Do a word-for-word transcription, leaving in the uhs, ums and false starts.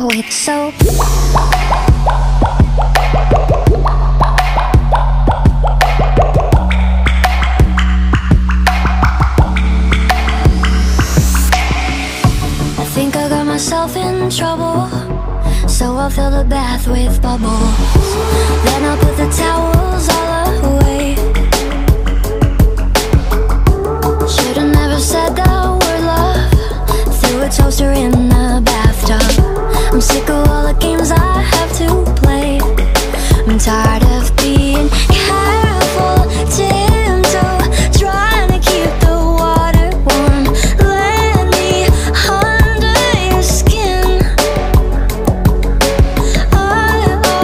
with soap. I think I got myself in trouble, so I'll fill the bath with bubbles. Then I'll put the towels all